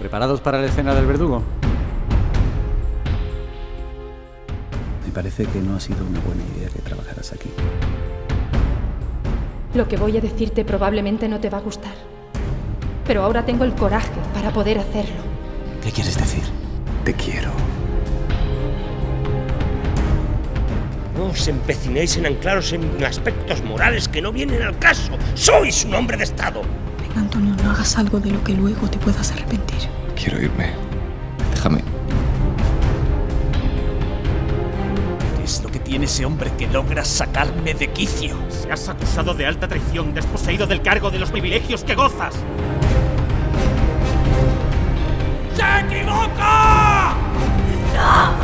¿Preparados para la escena del verdugo? Me parece que no ha sido una buena idea que trabajaras aquí. Lo que voy a decirte probablemente no te va a gustar. Pero ahora tengo el coraje para poder hacerlo. ¿Qué quieres decir? Te quiero. No os empecinéis en anclaros en aspectos morales que no vienen al caso. ¡Sois un hombre de Estado! Venga, Antonio, no hagas algo de lo que luego te puedas arrepentir. Quiero irme. Déjame. ¿Qué es lo que tiene ese hombre que logra sacarme de quicio? Seas acusado de alta traición, desposeído del cargo de los privilegios que gozas. ¡Se equivoca! ¡No!